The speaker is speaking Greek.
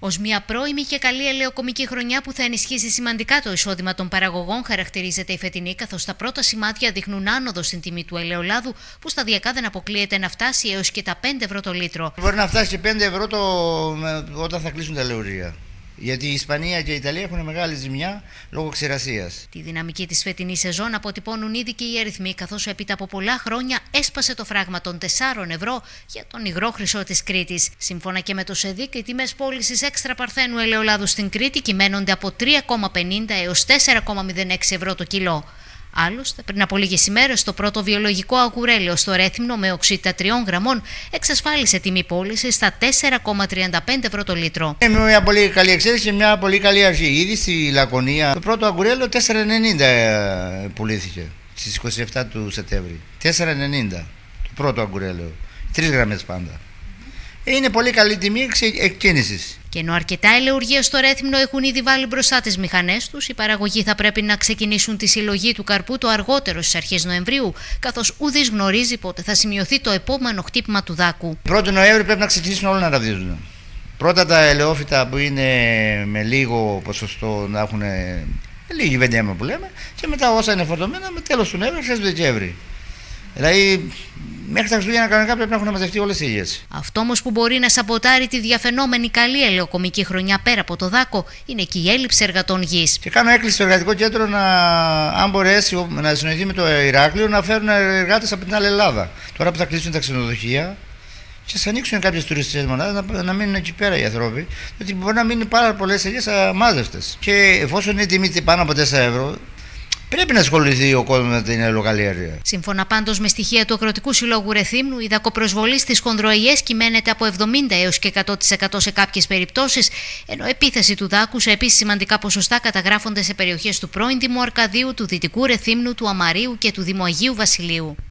Ως μια πρώιμη και καλή ελαιοκομική χρονιά που θα ενισχύσει σημαντικά το εισόδημα των παραγωγών, χαρακτηρίζεται η φετινή, καθώς τα πρώτα σημάδια δείχνουν άνοδο στην τιμή του ελαιολάδου, που σταδιακά δεν αποκλείεται να φτάσει έως και τα 5 ευρώ το λίτρο. Μπορεί να φτάσει και 5 ευρώ όταν θα κλείσουν τα ελαιορία. Γιατί η Ισπανία και η Ιταλία έχουν μεγάλη ζημιά λόγω ξηρασίας. Τη δυναμική της φετινής σεζόν αποτυπώνουν ήδη και οι αριθμοί, καθώς έπειτα από πολλά χρόνια έσπασε το φράγμα των 4 ευρώ για τον υγρό χρυσό της Κρήτης. Σύμφωνα και με το ΣΕΔΙΚ, οι τιμές πώλησης έξτρα παρθένου ελαιολάδου στην Κρήτη κυμαίνονται από 3,50 έως 4,06 ευρώ το κιλό. Άλλωστε, πριν από λίγες ημέρες, το πρώτο βιολογικό αγκουρέλαιο στο Ρέθυμνο με οξύτητα 3 γραμμών εξασφάλισε τιμή πώλησης στα 4,35 ευρώ το λίτρο. Είναι μια πολύ καλή εξέλιξη και μια πολύ καλή αρχή. Ήδη στη Λακωνία το πρώτο αγκουρέλαιο 4,90 πουλήθηκε στις 27 του Σεπτέμβρη. 4,90 το πρώτο αγκουρέλαιο. 3 γραμμές πάντα. Είναι πολύ καλή τιμή εκκίνησης. Και ενώ αρκετά ελαιουργεία στο Ρέθυμνο έχουν ήδη βάλει μπροστά τις μηχανές τους, οι παραγωγοί θα πρέπει να ξεκινήσουν τη συλλογή του καρπού το αργότερο στις αρχές Νοεμβρίου, καθώς ουδής γνωρίζει πότε θα σημειωθεί το επόμενο χτύπημα του δάκου. 1η Νοέμβρη πρέπει να ξεκινήσουν όλα να ραβδίζουν. Πρώτα τα ελαιόφυτα που είναι με λίγο ποσοστό να έχουν λίγη βεντέμα που λέμε, και μετά όσα είναι φορτωμένα με τέλος του Νοέμβρη, αρχές του Δεκέμβρη. Δηλαδή, μέχρι τα Χριστούγεννα κανονικά πρέπει να έχουν μαζευτεί όλες οι ηλιές. Αυτό όμως που μπορεί να σαμποτάρει τη διαφαινόμενη καλή ελαιοκομική χρονιά πέρα από το δάκο είναι και η έλλειψη εργατών γης. Και κάνω έκκληση στο εργατικό κέντρο αν μπορέσει να συνοηθεί με το Ηράκλειο, να φέρουν εργάτες από την άλλη Ελλάδα. Τώρα που θα κλείσουν τα ξενοδοχεία και θα ανοίξουν κάποιες τουριστικές μονάδες, να μείνουν εκεί πέρα οι άνθρωποι, γιατί μπορεί να μείνουν πάρα πολλές ελιές αμάζευτες. Και εφόσον είναι τιμή πάνω από 4 ευρώ, πρέπει να ασχοληθεί ο κόσμος με την ελαιοκαλλιέργεια. Σύμφωνα πάντως με στοιχεία του Αγροτικού Συλλόγου Ρεθύμνου, η δακοπροσβολή στις χονδροελιές κυμαίνεται από 70 έως και 100% σε κάποιες περιπτώσεις, ενώ επίθεση του δάκου σε επίσης σημαντικά ποσοστά καταγράφονται σε περιοχές του πρώην Δήμου Αρκαδίου, του Δυτικού Ρεθύμνου, του Αμαρίου και του Δήμου Αγίου Βασιλείου.